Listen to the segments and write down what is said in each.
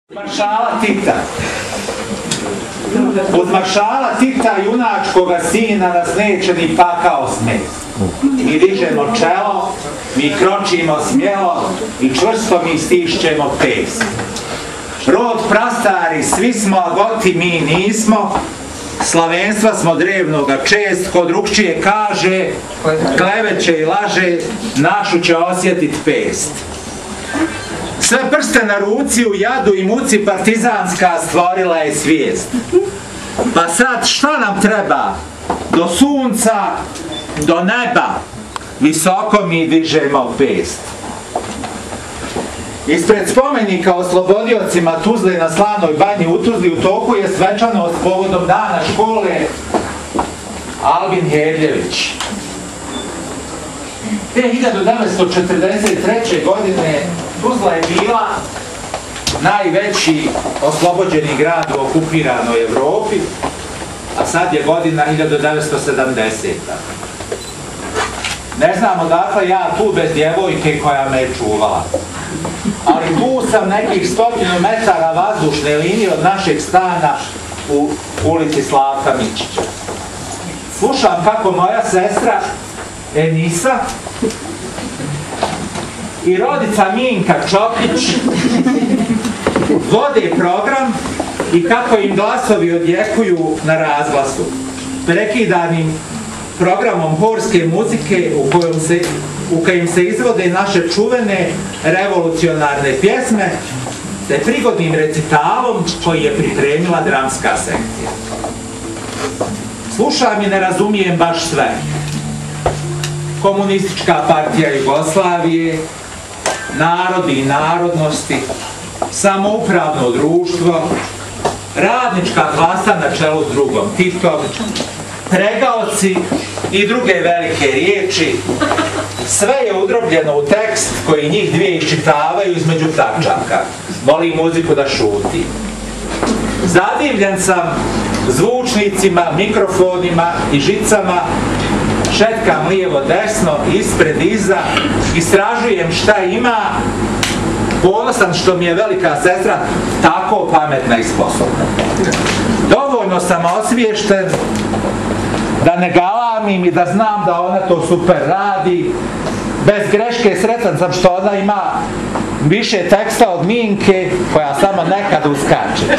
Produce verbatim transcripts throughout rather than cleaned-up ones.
Maršala Tita. Od maršala Tita, junačkoga sina, nas neće ni pakao smet. Mi dižemo čelo, mi kročimo smjelo i čvrsto mi stišćemo pes. Rod prastari, svi smo, a goti mi nismo. Slavenstva smo drevnoga čest, ko drugčije kaže, kleveće i laže, našu će osjetit pest. Sve prste na ruci u jadu i muci partizanska stvorila je svijest. Pa sad šta nam treba? Do sunca, do neba, visoko mi dižemo pest. Ispred spomenika oslobodiocima Tuzle na Slanoj banji u Tuzli u toku je svečanost povodom dana škole Albin Herljević. Te hiljadu devetsto četrdeset treće. godine Tuzla je bila najveći oslobođeni grad u okupiranoj Evropi, a sad je godina hiljadu devetsto sedamdeseta. Ne znam odakle ja tu bez djevojke koja me je čuvala. Ali tu sam nekih stotinu metara vazdušne linije od našeg stana u ulici Slavka Mičića. Slušam kako moja sestra Enisa i rodica Minka Čopić vode program i kako im glasovi odjekuju na razglasu, prekidanim programom horske muzike u kojom se, u kojim se izvode naše čuvene revolucionarne pjesme, te prigodnim recitalom koji je pripremila dramska sekcija. Slušam i ne razumijem baš sve. Komunistička partija Jugoslavije, narodi i narodnosti, samoupravno društvo, radnička klasa na čelu s drugom Titom, pregaoci i druge velike riječi, sve je udrobljeno u tekst koji njih dvije iščitavaju između tačaka. Molim muziku da šuti. Zadivljen sam zvučnicima, mikrofonima i žicama, šetkam lijevo desno, ispred, iza, istražujem šta ima, ponosan što mi je velika sestra tako pametna i sposobna. Dovoljno sam osviješten da ne galamim i da znam da ona to super radi. Bez greške sretan sam što ona ima više teksta od Minke, koja samo nekad uskače.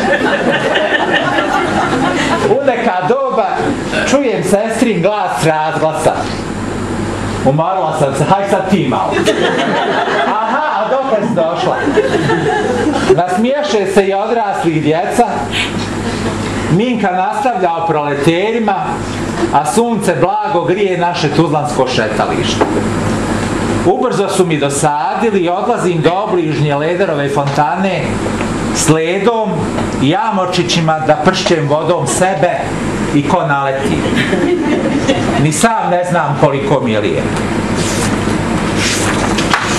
U neka doba čujem sestrin glas s razglasa. Umarila sam se, haj sad ti malo. Aha, a dokle si došla? Nasmiješe se i odrasli i djeca. Minka nastavlja o proleterima, a sunce blago grije naše tuzlansko šetalište. Ubrzo su mi dosadili i odlazim do obližnje Lederove fontane s ledom i jamočićima da pršćem vodom sebe i ko naleti. Ni sam ne znam koliko mi je lijepo.